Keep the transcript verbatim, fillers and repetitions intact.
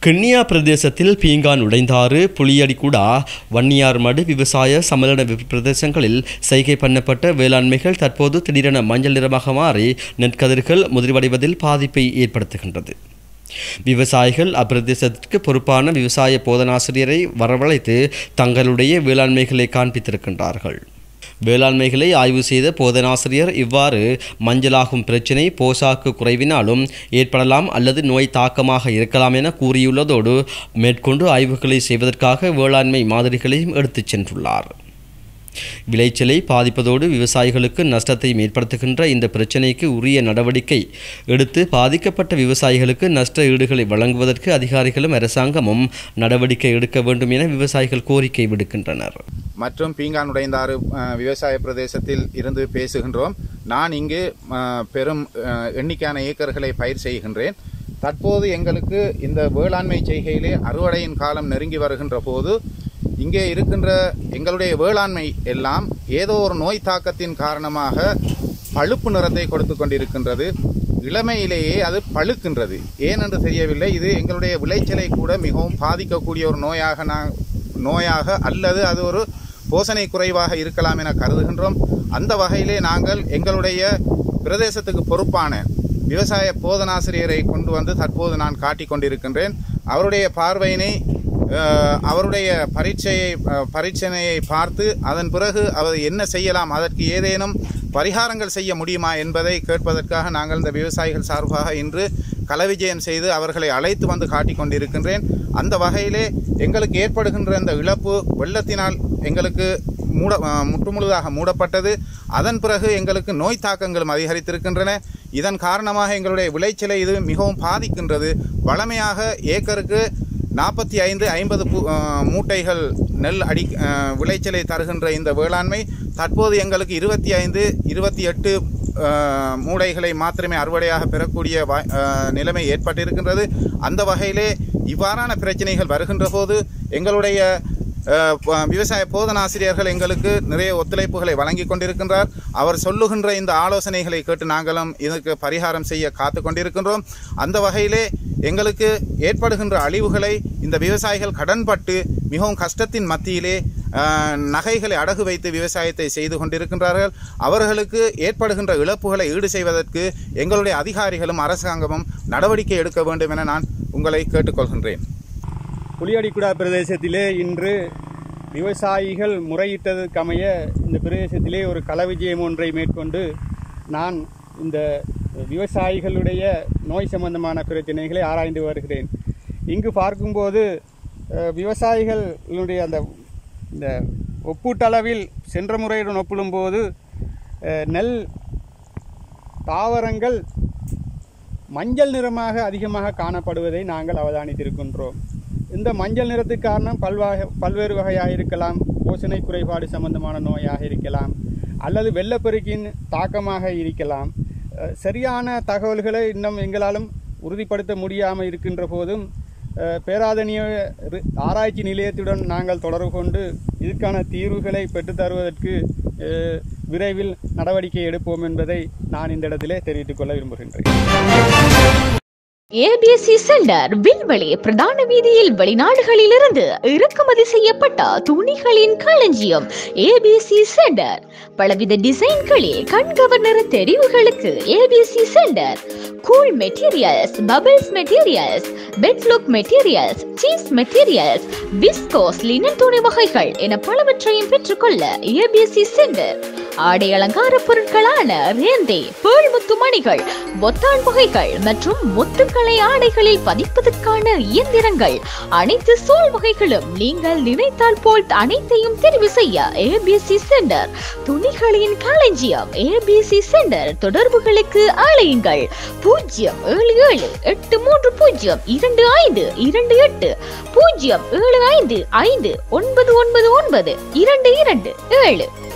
கிண்ணியா பிரதேசத்தில் பீங்கான் உடைந்தாறு புளியடிக்குடா வன்னியார்மடு விவசாய சம்மேளன பிரதேசங்களில் செய்கை பண்ணப்பட்ட வேளாண்மைகள் தற்போது திடீரென மஞ்சள் நிறமாக மாறி நெற்கதிர்கள் முதிர்வடைவதில் பாதிப்பை ஏற்படுத்துகின்றது. விவசாயிகள் அப்பிரதேசத்திற்கு பொறுப்பான விவசாய போதனாசிரியரை வரவழைத்து தங்களுடைய வேளாண்மைகளை காண்பித்திருக்கின்றார்கள். வேளாண்மைகளை ஆய்வு செய்த போதனாசிரியர் இவ்வாறு மஞ்சளாகும் பிரச்சினை போசாக்கு குறைவினாலும் ஏற்படலாம் அல்லது நோய் தாக்கமாக இருக்கலாம் என கூறியுள்ளதோடு மேற்கொண்டு ஆய்வுகளை செய்வதற்காக வேளாண்மை மாதிரிகளையும் எடுத்துச் சென்றுள்ளார். விளைச்சலை பாதிப்பதோடு விவசாயிகளுக்கு நஷ்டத்தை ஏற்படுத்துகின்ற இந்த பிரச்சினைக்கு உரிய நடவடிக்கை எடுத்து பாதிக்கப்பட்ட விவசாயிகளுக்கு நஷ்ட ஈடுகளை வழங்குவதற்கு அதிகாரிகளும் அரசாங்கமும் நடவடிக்கை எடுக்க வேண்டும் என விவசாயிகள் கோரிக்கை விடுக்கின்றனர். மற்றும் பீங்கான் உடைந்தாறு விவசாய பிரதேசத்தில் இருந்து பேசுகின்றோம். நான் இங்கு பெரும் எண்ணிக்கையான ஏக்கர்களை பயிர் செய்கின்றேன். தற்போது எங்களுக்கு இந்த வேளாண்மை செய்கையிலே அறுவடையின் காலம் நெருங்கி வருகின்ற போது இங்கே இருக்கின்ற எங்களுடைய வேளாண்மை எல்லாம் ஏதோ ஒரு நோய் தாக்கத்தின் காரணமாக பழுப்பு நிறத்தை கொடுத்து கொண்டிருக்கின்றது. இளமையிலேயே அது பழுக்கின்றது. ஏனென்று தெரியவில்லை. இது எங்களுடைய விளைச்சலை கூட மிகவும் பாதிக்கக்கூடிய ஒரு நோயாக நான் நோயாக அல்லது அது ஒரு போசனை குறைவாக இருக்கலாம் என கருதுகின்றோம். அந்த வகையிலே நாங்கள் எங்களுடைய பிரதேசத்துக்கு பொறுப்பான விவசாய போதனாசிரியரை கொண்டு வந்து தற்போது நான் காட்டிக் கொண்டிருக்கின்றேன். அவருடைய பார்வையினை அவருடைய பரீட்சையை பரீட்சணையை பார்த்து அதன் பிறகு அவர் என்ன செய்யலாம், அதற்கு ஏதேனும் பரிகாரங்கள் செய்ய முடியுமா என்பதை கேட்பதற்காக நாங்கள் இந்த விவசாயிகள் சார்பாக இன்று களவிஜயம் செய்து அவர்களை அழைத்து வந்து காட்டிக் கொண்டிருக்கின்றேன். அந்த வகையிலே எங்களுக்கு ஏற்படுகின்ற இந்த இழப்பு வெள்ளத்தினால் எங்களுக்கு மூட முற்றுமுழுதாக மூடப்பட்டது. அதன் பிறகு எங்களுக்கு நோய் தாக்கங்களும் அதிகரித்திருக்கின்றன. இதன் காரணமாக எங்களுடைய விளைச்சலை இது மிகவும் பாதிக்கின்றது. வழமையாக ஏக்கருக்கு நாற்பத்தி ஐந்து ஐம்பது மூட்டைகள் நெல் அடி விளைச்சலை தருகின்ற இந்த வேளாண்மை தற்போது எங்களுக்கு இருபத்தி ஐந்து இருபத்தி எட்டு மூடைகளை மாத்திரமே அறுவடையாக பெறக்கூடிய நிலைமை ஏற்பட்டிருக்கின்றது. அந்த வகையிலே இவ்வாறான பிரச்சனைகள் வருகின்ற போது எங்களுடைய விவசாய போதனாசிரியர்கள் எங்களுக்கு நிறைய ஒத்துழைப்புகளை வழங்கி கொண்டிருக்கின்றார். அவர் சொல்லுகின்ற இந்த ஆலோசனைகளை கேட்டு நாங்களும் இதற்கு பரிகாரம் செய்ய காத்து கொண்டிருக்கின்றோம். அந்த வகையிலே எங்களுக்கு ஏற்படுகின்ற அழிவுகளை இந்த விவசாயிகள் கடன்பட்டு மிகவும் கஷ்டத்தின் மத்தியிலே நகைகளை அடகு வைத்து விவசாயத்தை செய்து கொண்டிருக்கின்றார்கள். அவர்களுக்கு ஏற்படுகின்ற இழப்புகளை ஈடு செய்வதற்கு எங்களுடைய அதிகாரிகளும் அரசாங்கமும் நடவடிக்கை எடுக்க வேண்டும் என நான் உங்களை கேட்டுக்கொள்கின்றேன். புளியடிக்குடா பிரதேசத்திலே இன்று விவசாயிகள் முறையிட்டதற்கமைய இந்த பிரதேசத்திலே ஒரு களவிஜயம் ஒன்றை மேற்கொண்டு நான் இந்த விவசாயிகளுடைய நோய் சம்பந்தமான பிரச்சனைகளை ஆராய்ந்து வருகிறேன். இங்கு பார்க்கும்போது விவசாயிகளுடைய அந்த இந்த ஒப்பீட்டளவில் சென்ற முறையுடன் ஒப்பிடும்போது நெல் தாவரங்கள் மஞ்சள் நிறமாக அதிகமாக காணப்படுவதை நாங்கள் அவதானித்திருக்கின்றோம். இந்த மஞ்சள் நிறத்துக்கு காரணம் பல்வகை பல்வேறு வகையாக இருக்கலாம். போசனை குறைபாடு சம்பந்தமான நோயாக இருக்கலாம், அல்லது வெள்ளப்பெருக்கின் தாக்கமாக இருக்கலாம். சரியான தகவல்களை இன்னும் எங்களாலும் உறுதிப்படுத்த முடியாமல் இருக்கின்ற போதும் பேராதனிய ஆராய்ச்சி நிலையத்துடன் நாங்கள் தொடர்பு கொண்டு இதற்கான தீர்வுகளை பெற்றுத்தருவதற்கு விரைவில் நடவடிக்கை எடுப்போம் என்பதை நான் இந்த இடத்திலே தெரிவித்துக் கொள்ள விரும்புகின்றேன். ஏபிசி சென்டர் விண்வெளி பிரதான வீதியில் வெளிநாடுகளிலிருந்து இறக்குமதி செய்யப்பட்ட துணிகளின் களஞ்சியம். ஏபிசி சென்டர் பலவித டிசைன்களில் கண்கவர்னர் தெரிவுகளுக்கு ABC centre. Cool materials, bubbles materials, பெட்லுக் materials, cheese materials, viscose linen துணி வகைகள் என பலவற்றையும் பெற்றுக்கொள்ள ஏபிசி சென்டர். ஆடை அலங்கார பொருட்களான ரேந்தை, பேள் முத்து மணிகள், பொத்தான் வகைகள் மற்றும் முத்துக்களை ஆடைகளில் பதிப்பதற்கான இயந்திரங்கள், அனைத்து சோல் வகைகளும் நீங்கள் நினைத்தால் போல் அனைத்தையும் தெரிவு செய்ய ஏபிசி சென்டர். துணிகளின் களஞ்சியம் ஏபிசி சென்டர். தொடர்புகளுக்கு அழையுங்கள் பூஜ்ஜியம் ஏழு ஏழு எட்டு மூன்று பூஜ்ஜியம் இரண்டு ஐந்து இரண்டு எட்டு, பூஜ்ஜியம் ஏழு ஐந்து ஐந்து ஒன்பது ஒன்பது ஒன்பது இரண்டு இரண்டு ஏழு.